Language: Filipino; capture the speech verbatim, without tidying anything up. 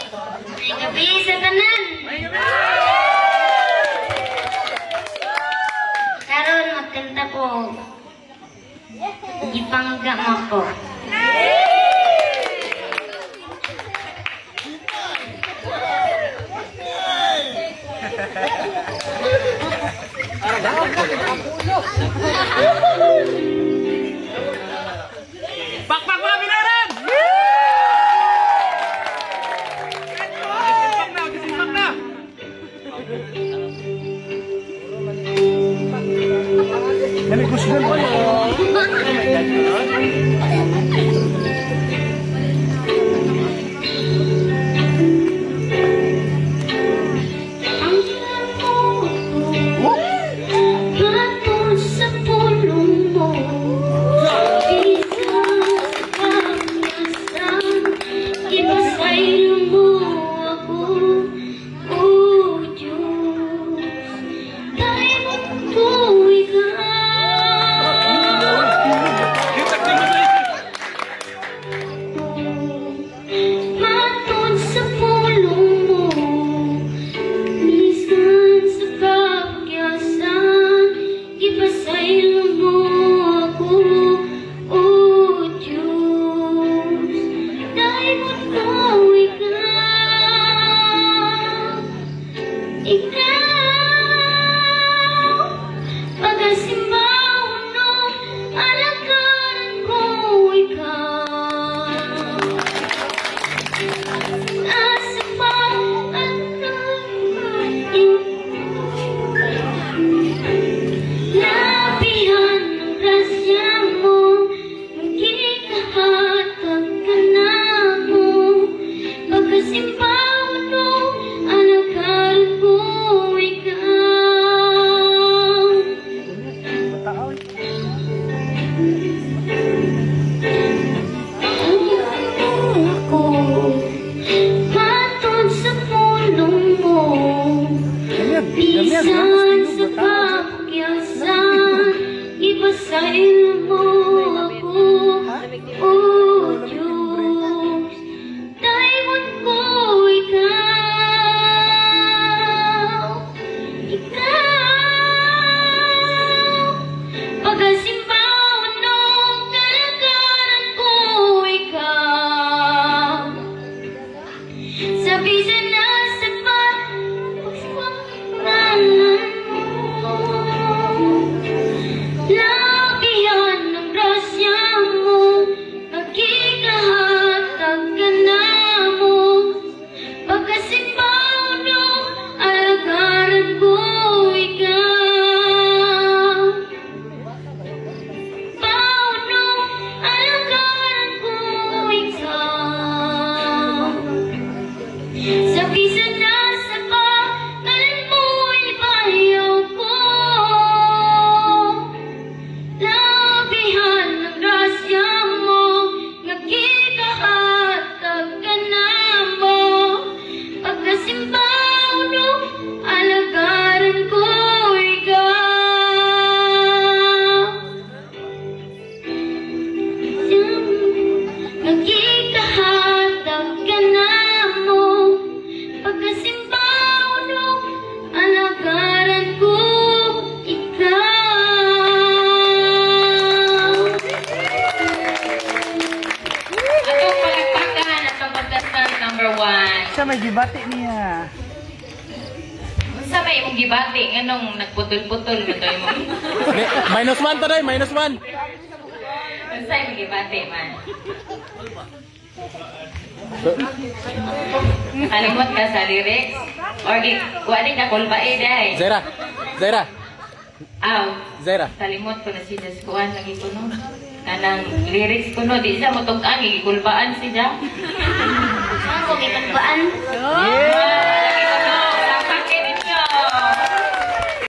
May gabi sa tanan. Karon magkanta ko. Ipangga mo ko. Pakpak mga binaran! Gisimpak na, gisimpak na! Nami gusto na ba? May gibati niya. Sa may mong gibati, anong nagputol-putol mo to mo? Minus one to day, minus one. Sa may gibati man. Alimot ka sa lyrics? Or wali ka kulbae dahi? Zaira, Zaira. Aw, Zaira. salimot ko na siya sa kuwan lagi ko no. Kanang lyrics ko no, di siya motog-ang, ikulbaan siya. Ako gikulbaan. Yeah!